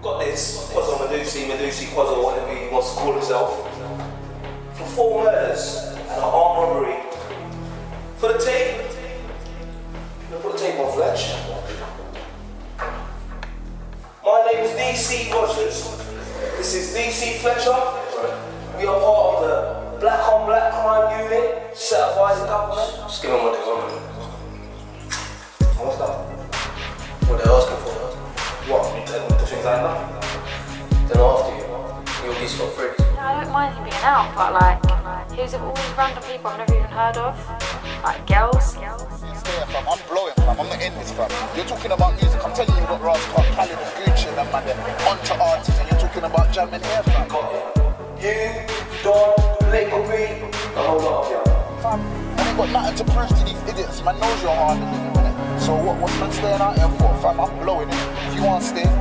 Got this, Quazzo Medusi, Quazzo, whatever he wants to call himself, for 4 murders and an armed robbery. For the tape, put the tape on Fletch. My name is DC Rogers. This is DC Fletcher. We are part of the Black on Black Crime Unit set up by the government. Just give them what they want. What's that? What they're asking for? What? You tell them the things like that? Then after you'll be scot free. I don't mind him being out, but like, here's all these random people I've never even heard of. Like girls. Stay here, fam. I'm blowing, fam. I'm not in this, fam. You're talking about music. I'm telling you, you've got Ras Clark, Khaled and Gucci and them, man. They're onto artists, and you're talking about jamming here, fam. You, Don, Label B, the whole lot of you. Fam, I ain't got nothing to prove to these idiots. Man knows you're harder than you, innit? So what's man staying out here for, fam? I'm blowing it. If you want to stay,